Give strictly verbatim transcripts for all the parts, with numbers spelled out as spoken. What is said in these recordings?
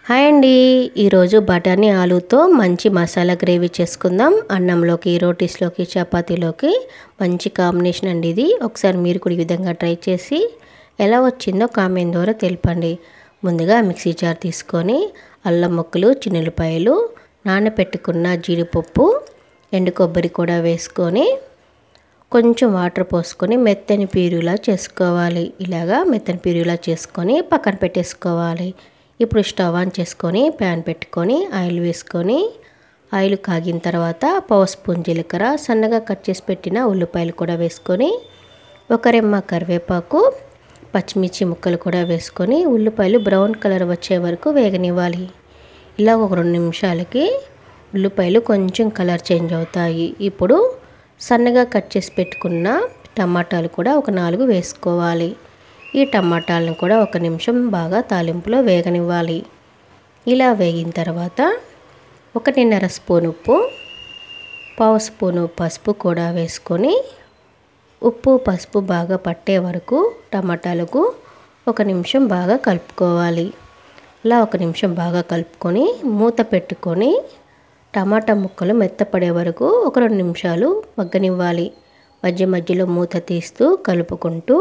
Hi అండి, ఈరోజు బఠానీ ఆలుతో మంచి మసాలా గ్రేవీ చేసుకుందాం. అన్నంలోకి, రోటీస్లోకి, చపాతీలోకి మంచి కాంబినేషన్ అండి ఇది. ఒకసారి మీరు కూడా ఈ విధంగా ట్రై చేసి ఎలా వచ్చిందో కామెంట్ ద్వారా తెలపండి. ముందుగా మిక్సీ జార్ తీసుకొని అల్లం ముక్కలు, చిన్నులపాయలు, నానబెట్టుకున్న జీడిపప్పు, ఎండు కొబ్బరి కూడా వేసుకొని కొంచెం వాటర్ పోసుకొని మెత్తని ప్యూరీలా చేసుకోవాలి. ఇలాగా మెత్తని ప్యూరీలా చేసుకొని పక్కన పెట్టేసుకోవాలి. ఇప్పుడు స్టవ్ ఆన్ చేసుకొని ప్యాన్ పెట్టుకొని ఆయిల్ వేసుకొని ఆయిల్ కాగిన తర్వాత పావు స్పూన్ జీలకర్ర, సన్నగా కట్ చేసి పెట్టిన ఉల్లిపాయలు కూడా వేసుకొని ఒక రెమ్మ కరివేపాకు, పచ్చిమిర్చి ముక్కలు కూడా వేసుకొని ఉల్లిపాయలు బ్రౌన్ కలర్ వచ్చే వరకు వేగనివ్వాలి. ఇలా ఒక రెండు నిమిషాలకి ఉల్లిపాయలు కొంచెం కలర్ చేంజ్ అవుతాయి. ఇప్పుడు సన్నగా కట్ చేసి పెట్టుకున్న టమాటాలు కూడా ఒక నాలుగు వేసుకోవాలి. ఈ టమాటాలను కూడా ఒక నిమిషం బాగా తాలింపులో వేగనివ్వాలి. ఇలా వేగిన తర్వాత ఒకటిన్నర స్పూన్ ఉప్పు, పావు స్పూను పసుపు కూడా వేసుకొని ఉప్పు పసుపు బాగా పట్టే వరకు టమాటాలకు ఒక నిమిషం బాగా కలుపుకోవాలి. ఇలా ఒక నిమిషం బాగా కలుపుకొని మూత పెట్టుకొని టమాటా ముక్కలు మెత్తపడే వరకు ఒక రెండు నిమిషాలు మగ్గనివ్వాలి. మధ్య మధ్యలో మూత తీస్తూ కలుపుకుంటూ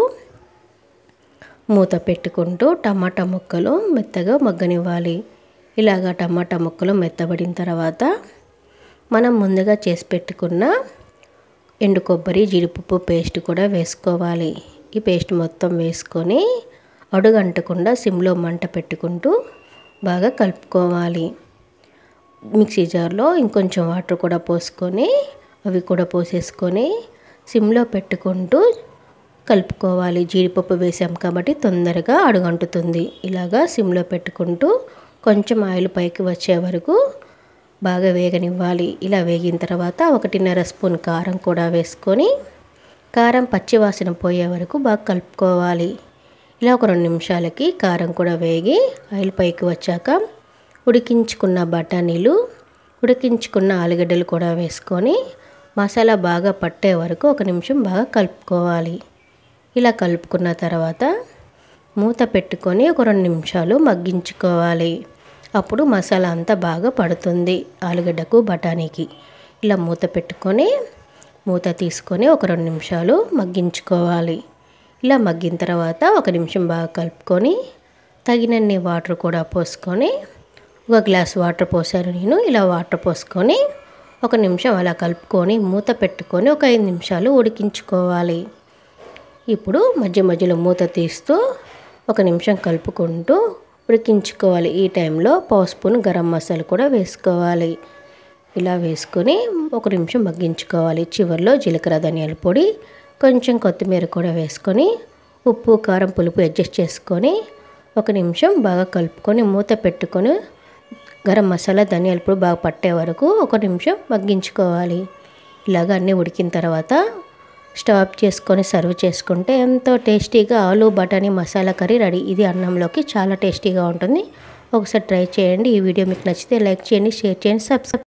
మూత పెట్టుకుంటూ టమాటా ముక్కలు మెత్తగా మగ్గనివ్వాలి. ఇలాగా టమాటా ముక్కలు మెత్తబడిన తర్వాత మనం ముందుగా చేసి పెట్టుకున్న ఎండు కొబ్బరి, జీడిపప్పు పేస్ట్ కూడా వేసుకోవాలి. ఈ పేస్ట్ మొత్తం వేసుకొని అడుగంటకుండా సిమ్లో మంట పెట్టుకుంటూ బాగా కలుపుకోవాలి. మిక్సీ జార్లో ఇంకొంచెం వాటర్ కూడా పోసుకొని అవి కూడా పోసేసుకొని సిమ్లో పెట్టుకుంటూ కలుపుకోవాలి. జీడిపప్పు వేసాం కాబట్టి తొందరగా అడుగంటుతుంది. ఇలాగా సిమ్లో పెట్టుకుంటూ కొంచెం ఆయిల్ పైకి వచ్చే వరకు బాగా వేగనివ్వాలి. ఇలా వేగిన తర్వాత ఒకటిన్నర స్పూన్ కారం కూడా వేసుకొని కారం పచ్చివాసన పోయే వరకు బాగా కలుపుకోవాలి. ఇలా ఒక రెండు నిమిషాలకి కారం కూడా వేగి ఆయిల్ పైకి వచ్చాక ఉడికించుకున్న బఠానీలు, ఉడికించుకున్న ఆలుగడ్డలు కూడా వేసుకొని మసాలా బాగా పట్టే వరకు ఒక నిమిషం బాగా కలుపుకోవాలి. ఇలా కలుపుకున్న తర్వాత మూత పెట్టుకొని ఒక రెండు నిమిషాలు మగ్గించుకోవాలి. అప్పుడు మసాలా అంతా బాగా పడుతుంది ఆలుగడ్డకు, బఠానీకి. ఇలా మూత పెట్టుకొని మూత తీసుకొని ఒక రెండు నిమిషాలు మగ్గించుకోవాలి. ఇలా మగ్గిన తర్వాత ఒక నిమిషం బాగా కలుపుకొని తగినన్ని వాటర్ కూడా పోసుకొని ఒక గ్లాస్ వాటర్ పోసాను నేను. ఇలా వాటర్ పోసుకొని ఒక నిమిషం అలా కలుపుకొని మూత పెట్టుకొని ఒక ఐదు నిమిషాలు ఉడికించుకోవాలి. ఇప్పుడు మధ్య మధ్యలో మూత తీస్తూ ఒక నిమిషం కలుపుకుంటూ ఉడికించుకోవాలి. ఈ టైంలో పావు స్పూన్ గరం మసాలా కూడా వేసుకోవాలి. ఇలా వేసుకొని ఒక నిమిషం మగ్గించుకోవాలి. చివరిలో జీలకర్ర, ధనియాల పొడి, కొంచెం కొత్తిమీర కూడా వేసుకొని ఉప్పు, కారం, పులుపు అడ్జస్ట్ చేసుకొని ఒక నిమిషం బాగా కలుపుకొని మూత పెట్టుకొని గరం మసాలా, ధనియాల పొడి బాగా పట్టే వరకు ఒక నిమిషం మగ్గించుకోవాలి. ఇలాగ అన్నీ ఉడికిన తర్వాత స్టవ్ ఆఫ్ చేసుకొని సర్వ్ చేసుకుంటే ఎంతో టేస్టీగా ఆలు బఠానీ మసాలా కర్రీ రెడీ. ఇది అన్నంలోకి చాలా టేస్టీగా ఉంటుంది. ఒకసారి ట్రై చేయండి. ఈ వీడియో మీకు నచ్చితే లైక్ చేయండి, షేర్ చేయండి, సబ్స్క్రైబ్